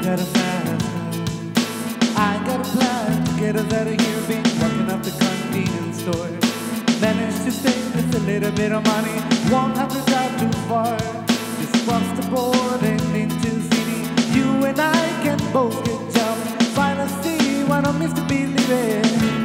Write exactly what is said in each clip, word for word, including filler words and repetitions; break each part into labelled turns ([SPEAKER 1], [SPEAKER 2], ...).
[SPEAKER 1] got a fast car. I got a plan to get us out of here. Been walking up the convenience store. Managed to save just a little bit of money. Won't have to drive too far. Just cross the border and into the city. You and I can both get jobs. Finally see what I miss to believing.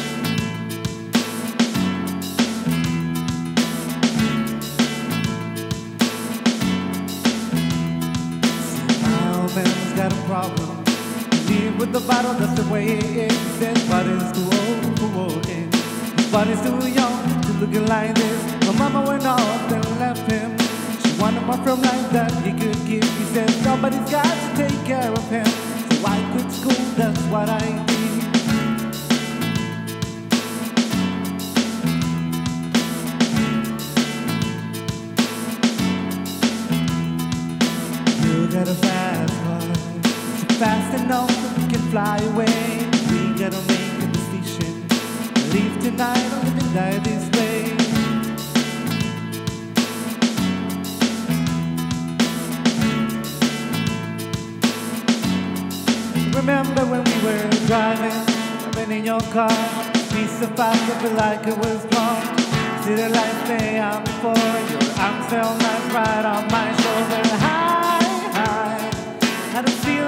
[SPEAKER 1] Man's got a problem. Live with the bottle, that's the way it is. He says, body's too old for walking. His body's too young to looking like this. My mama went off and left him. She wanted more from life that he could give. He said, somebody's got to take care of him. So I quit school, that's what I did. You got a fast car. Is it fast enough that we can fly away? We gotta make a decision. Leave tonight or live and die this way. Remember when we were driving, driving in your car? Piece of fast, I feel like it was wrong. See the lights lay out before. Your arms felt nice right on my shoulder. High, high, had a feel